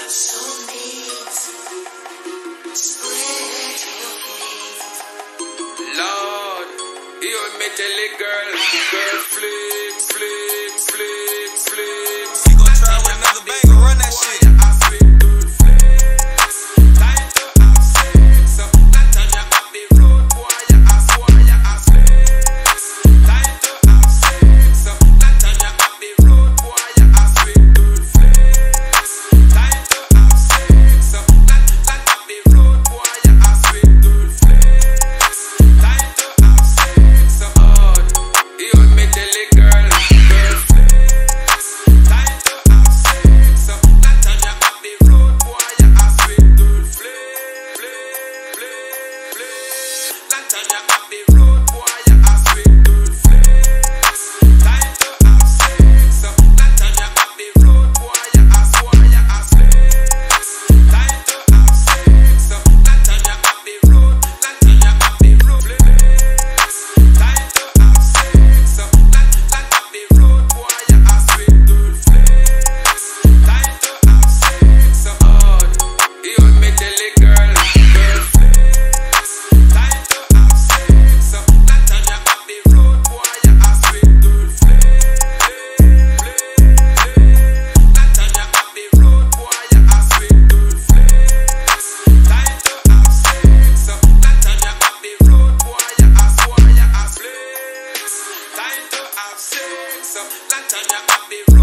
So neat, spread your feet. Lord, you me tell it, girl, flex, flex, flex, flex. You gon' try with another banger, run that shit. Time to have sex, so lantern, you have the